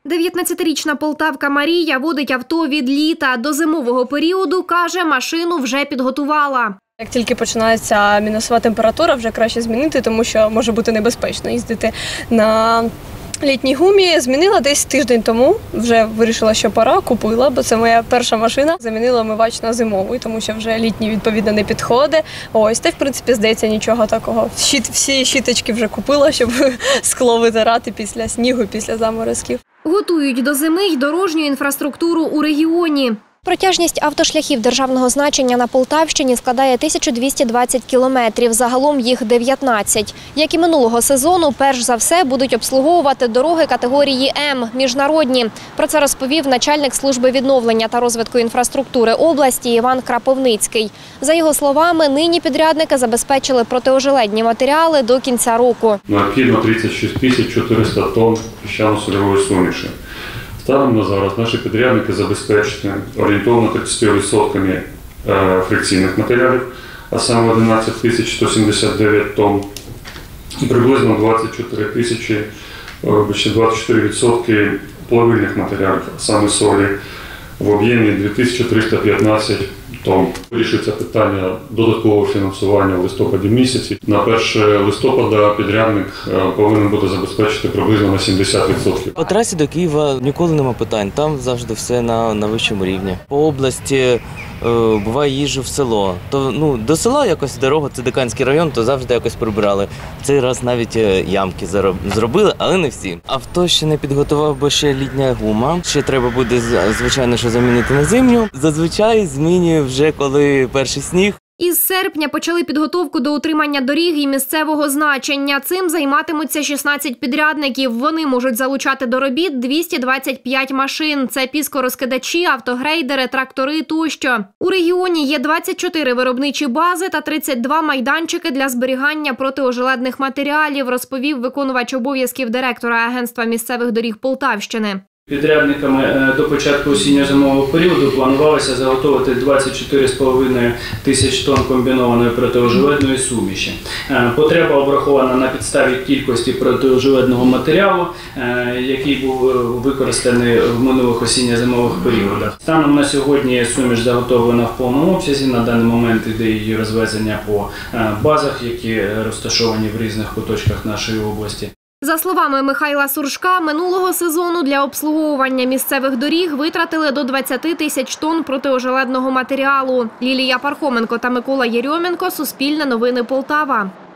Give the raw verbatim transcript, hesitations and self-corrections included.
дев'ятнадцятирічна полтавка Марія водить авто від літа. До зимового періоду, каже, машину вже підготувала. Як тільки починається мінусова температура, вже краще змінити, тому що може бути небезпечно їздити на літній гумі. Змінила десь тиждень тому, вже вирішила, що пора, купила, бо це моя перша машина. Замінила омивач на зимовий, тому що вже літній, відповідно, не підходить. Ось, та, в принципі, здається, нічого такого. Щит, всі щіточки вже купила, щоб скло витирати після снігу, після заморозків. Готують до зими й дорожню інфраструктуру у регіоні. Протяжність автошляхів державного значення на Полтавщині складає тисячу двісті двадцять кілометрів, загалом їх дев'ятнадцять. Як і минулого сезону, перш за все будуть обслуговувати дороги категорії М – міжнародні. Про це розповів начальник служби відновлення та розвитку інфраструктури області Іван Краповницький. За його словами, нині підрядники забезпечили протиожеледні матеріали до кінця року. Необхідно тридцять шість тисяч чотириста тонн піщано-сольової суміші. Станом на зараз наші підрядники забезпечені орієнтовно тридцятьма відсотками фрикційних матеріалів, а саме одинадцять тисяч сто сімдесят дев'ять тонн і приблизно двадцять чотири тисячі, двадцять чотири відсотки плавильних матеріалів, а саме солі в об'ємі дві тисячі триста п'ятнадцять тонн. Вирішується питання додаткового фінансування в листопаді місяці. На перше листопада підрядник повинен буде забезпечити приблизно на сімдесят відсотків. По трасі до Києва ніколи нема питань, там завжди все на, на вищому рівні. По області е, буває їжджу в село. То, ну, до села якось дорога, це Диканський район, то завжди якось прибирали. Цей раз навіть ямки зробили, але не всі. Авто ще не підготував, бо ще літня гума. Ще треба буде, звичайно, що замінити на зимню. Зазвичай змінює вже коли перший сніг. Із серпня почали підготовку до утримання доріг і місцевого значення. Цим займатимуться шістнадцять підрядників. Вони можуть залучати до робіт двісті двадцять п'ять машин. Це піскорозкидачі, автогрейдери, трактори тощо. У регіоні є двадцять чотири виробничі бази та тридцять два майданчики для зберігання протиожеледних матеріалів, розповів виконувач обов'язків директора Агентства місцевих доріг Полтавщини. Підрядниками до початку осінньо-зимового періоду планувалося заготовити двадцять чотири з половиною тисяч тонн комбінованої протиожеледної суміші. Потреба обрахована на підставі кількості протиожеледного матеріалу, який був використаний в минулих осінньо-зимових періодах. Станом на сьогодні суміш заготовлена в повному обсязі, на даний момент йде її розвезення по базах, які розташовані в різних куточках нашої області. За словами Михайла Суршка, минулого сезону для обслуговування місцевих доріг витратили до двадцяти тисяч тонн протиожеледного матеріалу. Лілія Пархоменко та Микола Єрьоменко. Суспільне новини Полтава.